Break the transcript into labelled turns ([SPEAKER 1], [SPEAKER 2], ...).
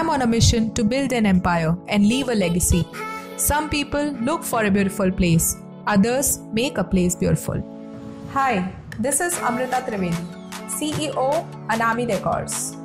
[SPEAKER 1] I'm on a mission to build an empire and leave a legacy. Some people look for a beautiful place, others make a place beautiful. Hi, this is Amrita Trivedi, CEO, Anami Decors.